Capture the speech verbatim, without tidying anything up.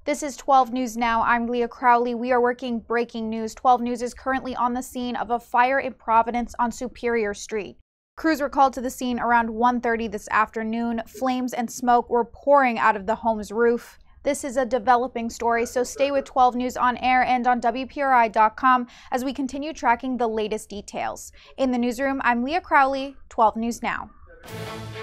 This is twelve News Now. I'm Leah Crowley. We are working breaking news. twelve News is currently on the scene of a fire in Providence on Superior Street. Crews were called to the scene around one thirty this afternoon. Flames and smoke were pouring out of the home's roof. This is a developing story, so stay with twelve News on air and on W P R I dot com as we continue tracking the latest details. In the newsroom, I'm Leah Crowley, twelve News Now.